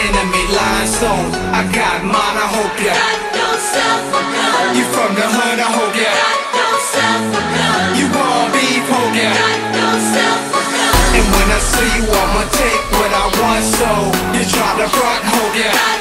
enemy limestone. I got mine, I hope ya got yourself a gun. You from the hood, I hope ya got yourself a gun. You want beef, hope ya got yourself a gun. And when I see you, I'ma take what I want, so you try to front, hope ya got